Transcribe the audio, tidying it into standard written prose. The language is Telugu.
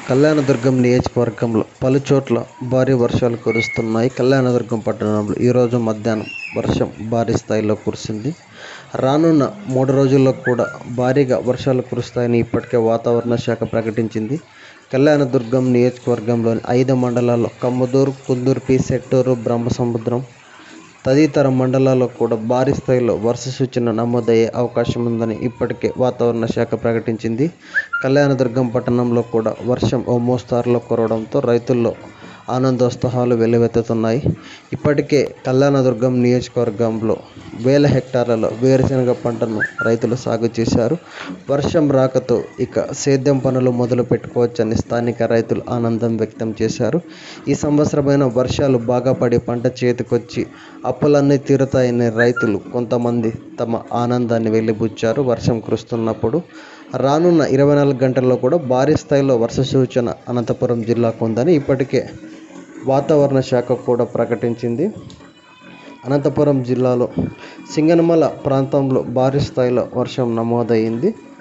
కళ్యాణదుర్గం నియోజకవర్గంలో పలుచోట్ల భారీ వర్షాలు కురుస్తున్నాయి. కళ్యాణదుర్గం పట్టణంలో ఈరోజు మధ్యాహ్నం వర్షం భారీ స్థాయిలో కురిసింది. రానున్న 3 రోజుల్లో కూడా భారీగా వర్షాలు కురుస్తాయని ఇప్పటికే వాతావరణ శాఖ ప్రకటించింది. కళ్యాణదుర్గం నియోజకవర్గంలోని 5 మండలాల్లో కమ్మదూరు, కుందుర్పి, సెట్టూరు, బ్రహ్మసముద్రం తదితర మండలాల్లో కూడా భారీ స్థాయిలో వర్ష సూచన నమోదయ్యే అవకాశం ఉందని ఇప్పటికే వాతావరణ శాఖ ప్రకటించింది. కళ్యాణదుర్గం పట్టణంలో కూడా వర్షం ఓ మోస్తారులో కురవడంతో రైతుల్లో ఆనందోత్సాహాలు వెల్లువెత్తుతున్నాయి. ఇప్పటికే కళ్యాణదుర్గం నియోజకవర్గంలో వేల హెక్టార్లలో వేరుశనగ పంటను రైతులు సాగు చేశారు. వర్షం రాకతో ఇక సేద్యం పనులు మొదలు పెట్టుకోవచ్చని స్థానిక రైతులు ఆనందం వ్యక్తం చేశారు. ఈ సంవత్సరమైన వర్షాలు బాగా పడి పంట చేతికొచ్చి అప్పులన్నీ తీరుతాయని రైతులు కొంతమంది తమ ఆనందాన్ని వెలిబుచ్చారు. వర్షం కురుస్తున్నప్పుడు రానున్న 24 గంటల్లో కూడా భారీ స్థాయిలో వర్ష సూచన అనంతపురం జిల్లాకు ఉందని ఇప్పటికే వాతావరణ శాఖ కూడా ప్రకటించింది. అనంతపురం జిల్లాలో సింగనమల ప్రాంతంలో భారీ స్థాయిలో వర్షం నమోదైంది.